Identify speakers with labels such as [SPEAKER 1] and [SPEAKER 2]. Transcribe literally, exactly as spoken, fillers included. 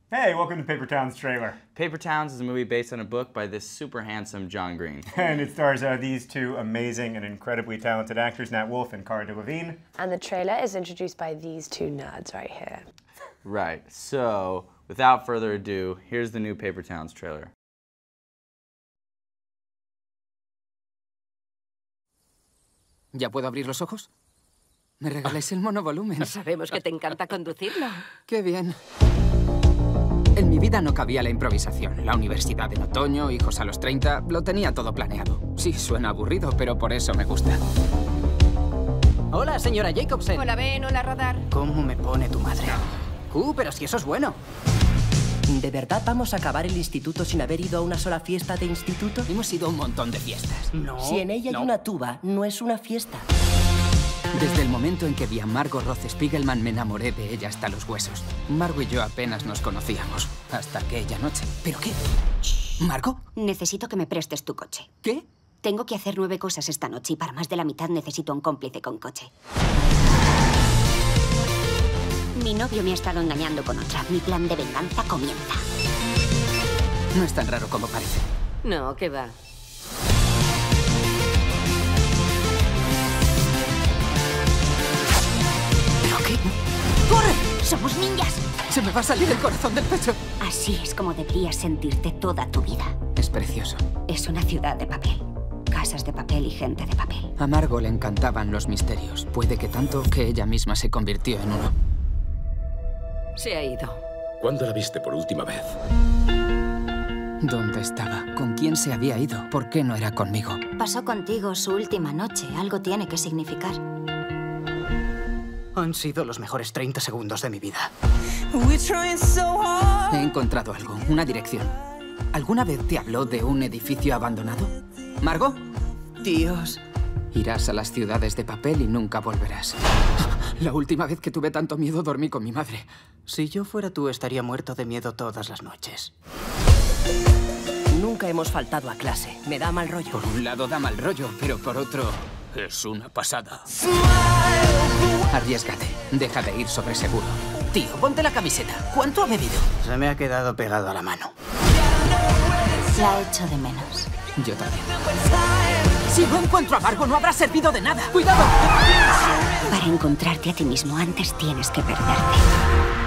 [SPEAKER 1] Hey, welcome to Paper Towns trailer.
[SPEAKER 2] Paper Towns is a movie based on a book by this super handsome John Green.
[SPEAKER 1] And it stars uh, these two amazing and incredibly talented actors, Nat Wolff and Cara Delevingne.
[SPEAKER 3] And the trailer is introduced by these two nerds right here.
[SPEAKER 2] Right, so without further ado, here's the new Paper Towns trailer.
[SPEAKER 4] ¿Ya puedo abrir los ojos? ¿Me regaláis el monovolumen?
[SPEAKER 5] Sabemos que te encanta conducirlo.
[SPEAKER 4] ¡Qué bien! En mi vida no cabía la improvisación. La universidad en otoño, hijos a los treinta, lo tenía todo planeado. Sí, suena aburrido, pero por eso me gusta.
[SPEAKER 6] Hola, señora Jacobsen.
[SPEAKER 5] Hola, Ben, hola, Radar.
[SPEAKER 6] ¿Cómo me pone tu madre? Uh, pero si eso es bueno.
[SPEAKER 7] ¿De verdad vamos a acabar el instituto sin haber ido a una sola fiesta de instituto?
[SPEAKER 4] Hemos ido a un montón de fiestas.
[SPEAKER 6] No.
[SPEAKER 7] Si en ella
[SPEAKER 6] no.
[SPEAKER 7] hay una tuba, no es una fiesta.
[SPEAKER 4] Desde el momento en que vi a Margot Roth Spiegelman me enamoré de ella hasta los huesos. Margot y yo apenas nos conocíamos. Hasta aquella noche. ¿Pero qué? ¿Margot?
[SPEAKER 5] Necesito que me prestes tu coche.
[SPEAKER 4] ¿Qué?
[SPEAKER 5] Tengo que hacer nueve cosas esta noche y para más de la mitad necesito un cómplice con coche. Mi novio me ha estado engañando con otra. Mi plan de venganza comienza.
[SPEAKER 4] No es tan raro como parece.
[SPEAKER 5] No, ¿qué va?
[SPEAKER 4] ¿Pero qué?
[SPEAKER 5] ¡Corre! ¡Somos ninjas!
[SPEAKER 4] Se me va a salir el corazón del pecho.
[SPEAKER 5] Así es como deberías sentirte toda tu vida.
[SPEAKER 4] Es precioso.
[SPEAKER 5] Es una ciudad de papel. Casas de papel y gente de papel.
[SPEAKER 4] A Margot le encantaban los misterios. Puede que tanto que ella misma se convirtió en uno.
[SPEAKER 5] Se ha ido.
[SPEAKER 8] ¿Cuándo la viste por última vez?
[SPEAKER 4] ¿Dónde estaba? ¿Con quién se había ido? ¿Por qué no era conmigo?
[SPEAKER 5] Pasó contigo su última noche. Algo tiene que significar.
[SPEAKER 6] Han sido los mejores treinta segundos de mi vida.
[SPEAKER 4] He encontrado algo, una dirección. ¿Alguna vez te habló de un edificio abandonado? ¿Margot?
[SPEAKER 6] Dios.
[SPEAKER 4] Irás a las ciudades de papel y nunca volverás. La última vez que tuve tanto miedo dormí con mi madre.
[SPEAKER 6] Si yo fuera tú, estaría muerto de miedo todas las noches.
[SPEAKER 7] Nunca hemos faltado a clase. Me da mal rollo.
[SPEAKER 4] Por un lado da mal rollo, pero por otro es una pasada. Arriésgate. Deja de ir sobre seguro. Tío, ponte la camiseta. ¿Cuánto ha bebido?
[SPEAKER 6] Se me ha quedado pegado a la mano.
[SPEAKER 5] La echo de menos.
[SPEAKER 4] Yo también. Si no encuentro a Margot, no habrá servido de nada. ¡Cuidado!
[SPEAKER 5] Para encontrarte a ti mismo, antes tienes que perderte.